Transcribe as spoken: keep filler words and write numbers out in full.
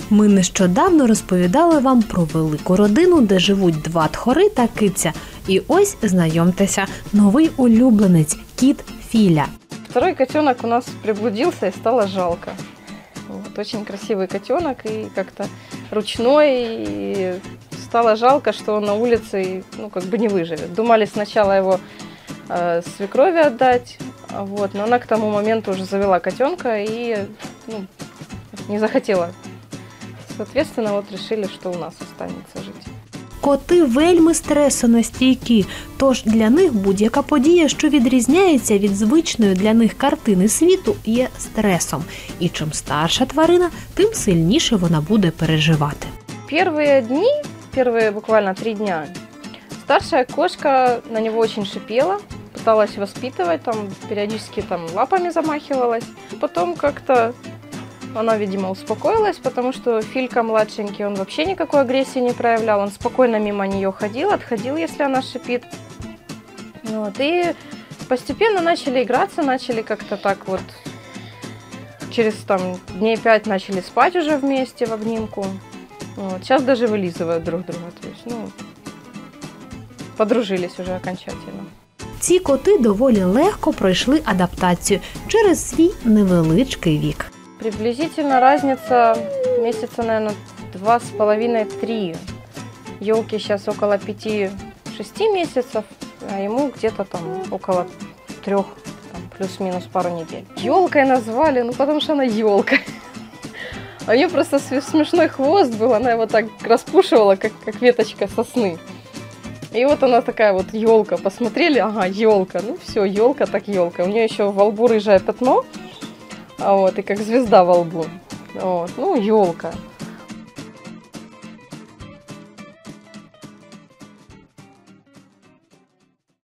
Ми нещодавно розповідали вам про велику родину, де живуть два тхори та киця. І ось, знайомтеся, новий улюбленець – кіт Філя. Второй котенок у нас приблудился и стало жалко. Вот, очень красивый котенок и как-то ручной, и стало жалко, что он на улице, ну, как бы не выживет. Думали сначала его э, свекрови отдать, вот, но она к тому моменту уже завела котенка и ну, не захотела. Соответственно, вот решили, что у нас останется жить. Коти вельми стресонастійкі, тож для них будь-яка подія, що відрізняється від звичної для них картини світу, є стресом. І чим старша тварина, тим сильніше вона буде переживати. Первые дни, первые буквально три дня, старшая кошка на него очень шипела, пыталась воспитывать, там, периодически там, лапами замахивалась. Потом как-то она, видимо, успокоилась, потому что Филька младшенький, он вообще никакой агрессии не проявлял, он спокойно мимо нее ходил, отходил, если она шипит. Вот. И постепенно начали играться, начали как-то так вот, через там, дней пять начали спать уже вместе в обнимку. Вот. Сейчас даже вылизывают друг друга, то есть, ну, подружились уже окончательно. Ці коти доволі легко пройшли адаптацію через свій невеличкий вік. Приблизительно разница месяца, наверное, два с половиной-три. Елке сейчас около пяти-шести месяцев, а ему где-то там около трех, там, плюс-минус пару недель. Елкой назвали, ну потому что она елка. У нее просто смешной хвост был, она его так распушивала, как, как веточка сосны. И вот она такая вот елка. Посмотрели, ага, елка. Ну все, елка так елка. У нее еще во лбу рыжее пятно. Вот, и как звезда во лбу. Вот, ну, елка.